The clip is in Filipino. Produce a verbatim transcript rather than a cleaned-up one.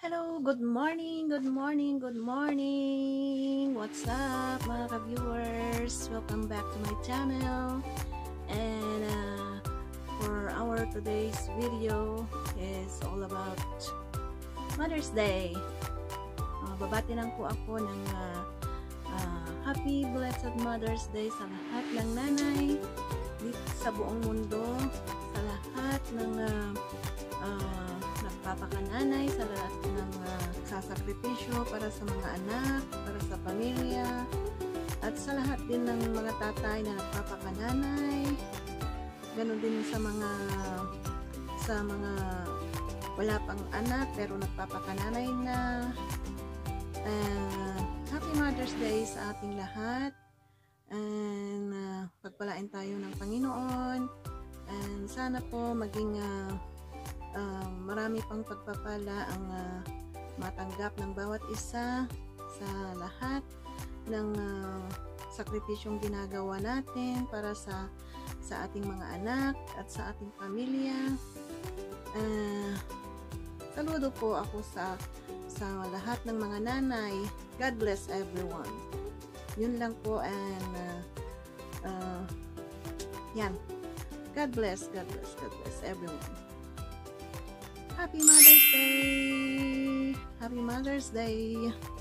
Hello, good morning, good morning, good morning. What's up mga ka-viewers? Welcome back to my channel. And uh, for our today's video is all about Mother's Day. Uh, babati lang po ako ng uh, uh, Happy Blessed Mother's Day sa lahat ng nanay dito sa buong mundo, sa lahat ng uh, uh, nagpapakananay, sa lahat ng uh, sasakripisyo para sa mga anak, para sa pamilya, at sa lahat din ng mga tatay na nagpapakananay. Ganon din sa mga sa mga wala pang anak pero nagpapakananay na. Uh, Happy Mother's Day sa ating lahat. And uh, pagpalain tayo ng Panginoon. And sana po maging uh, uh, marami pang pagpapala ang uh, matanggap ng bawat isa sa lahat ng uh, sakripisyong ginagawa natin para sa sa ating mga anak at sa ating pamilya. Uh, saludo po ako sa sa lahat ng mga nanay. God bless everyone. Yun lang po, and uh, uh, yan. God bless, God bless, God bless everyone. Happy Mother's Day! Happy Mother's Day!